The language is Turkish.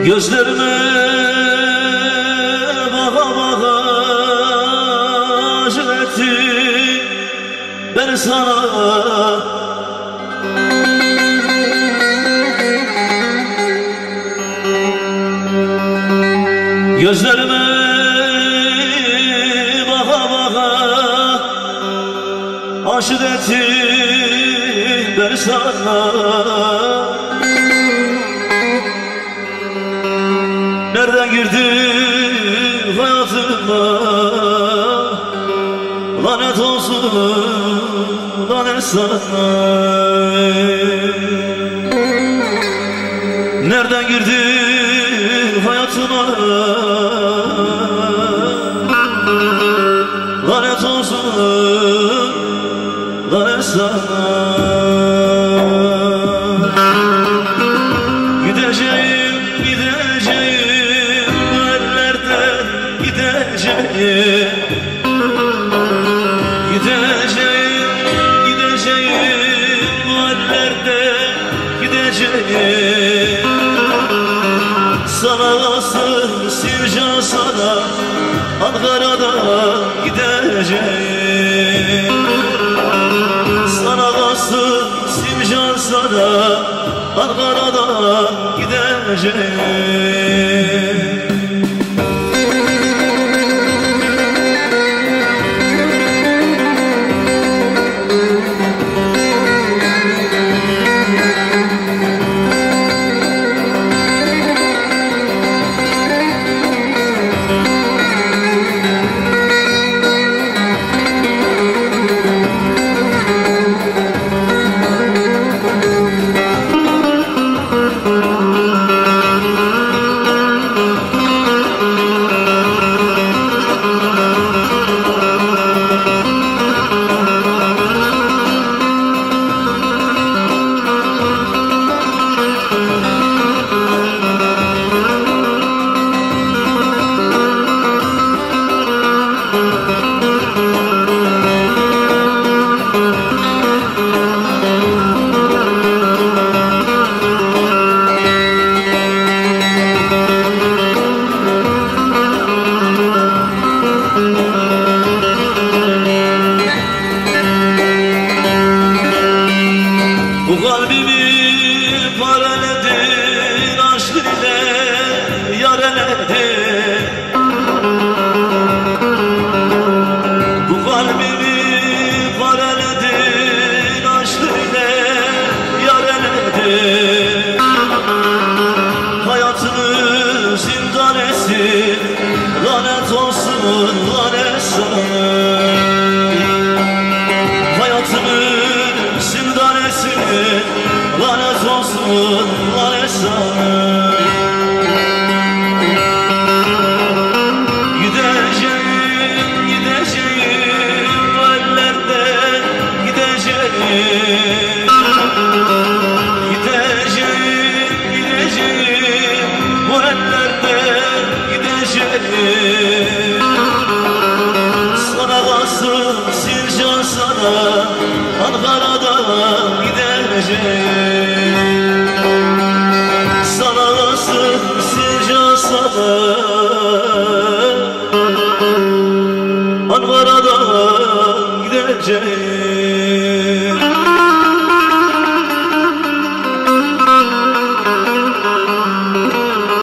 Gözlerime baka baka aşık ettin beni sana. Gözlerime baka baka aşık ettin beni sana. Nereden girdin hayatıma, lanet olsun lanet sana. Nereden girdin hayatıma, lanet olsun lanet sana. Gideceğim gideceğim ellerden gideceğim. Gideceğim gideceğim ellerden gideceğim. Sana nasıl Sivcan sana Ankara'dan gideceğim. Sana nasıl Sivcan sana Ankara'dan gideceğim. Bu kalbimi paraledin, aşk ile yareledin. Bu kalbimi paraledin, aşk ile yareledin. Hayatımı zindan etsin, lanet olsun lanet sana. Hayatımı zindan etsin, lanet olsun lanet sana.